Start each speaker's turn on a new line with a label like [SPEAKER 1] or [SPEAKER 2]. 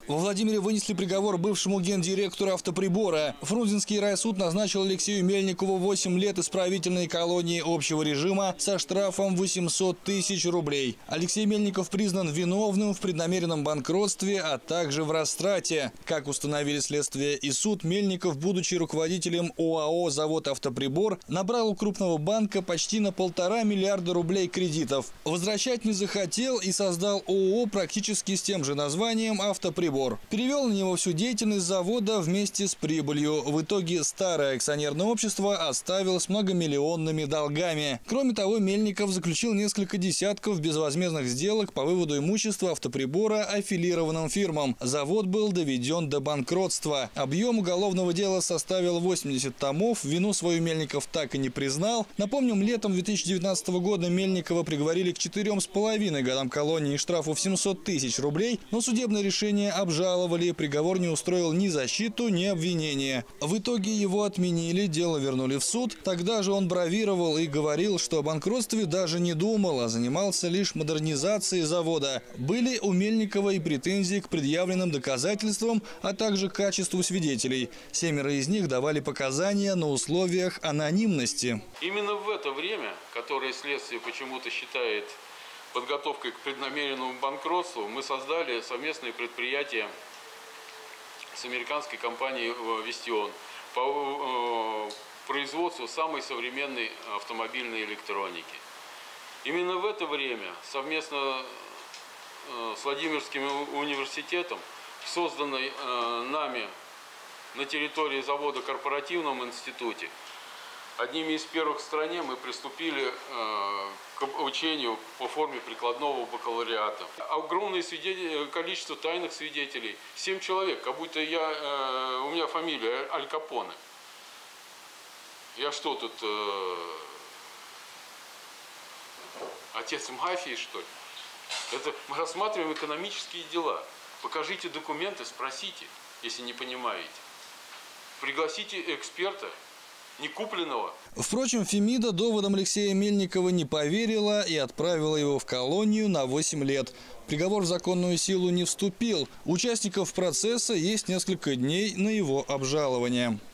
[SPEAKER 1] Во Владимире вынесли приговор бывшему гендиректору автоприбора. Фрунзенский райсуд назначил Алексею Мельникову 8 лет исправительной колонии общего режима со штрафом 800 тысяч рублей. Алексей Мельников признан виновным в преднамеренном банкротстве, а также в растрате. Как установили следствие и суд, Мельников, будучи руководителем ОАО «Завод Автоприбор», набрал у крупного банка почти на 1,5 миллиарда рублей кредитов. Возвращать не захотел и создал ООО практически с тем же названием «Автоприбор». Перевел на него всю деятельность завода вместе с прибылью. В итоге старое акционерное общество оставило с многомиллионными долгами. Кроме того, Мельников заключил несколько десятков безвозмездных сделок по выводу имущества автоприбора аффилированным фирмам. Завод был доведен до банкротства. Объем уголовного дела составил 80 томов. Вину свою Мельников так и не признал. Напомним, летом 2019 года Мельникова приговорили к 4,5 годам колонии и штрафу в 700 тысяч рублей, но судебное решение обжаловали. Приговор не устроил ни защиту, ни обвинения. В итоге его отменили, дело вернули в суд. Тогда же он бравировал и говорил, что о банкротстве даже не думал, а занимался лишь модернизацией завода. Были у Мельникова и претензии к предъявленным доказательствам, а также к качеству свидетелей. 7 из них давали показания на условиях анонимности.
[SPEAKER 2] Именно в это время, которое следствие почему-то считает подготовкой к преднамеренному банкротству, мы создали совместное предприятие с американской компанией Вестион по производству самой современной автомобильной электроники. Именно в это время совместно с Владимирским университетом в созданной нами на территории завода корпоративном институте одними из первых в стране мы приступили к обучению по форме прикладного бакалавриата. Огромное количество тайных свидетелей. 7 человек, как будто у меня фамилия Аль Капоне. Я что тут, отец мафии, что ли? Это мы рассматриваем экономические дела. Покажите документы, спросите, если не понимаете. Пригласите эксперта. Не купленного.
[SPEAKER 1] Впрочем, Фемида доводам Алексея Мельникова не поверила и отправила его в колонию на 8 лет. Приговор в законную силу не вступил. У участников процесса есть несколько дней на его обжалование.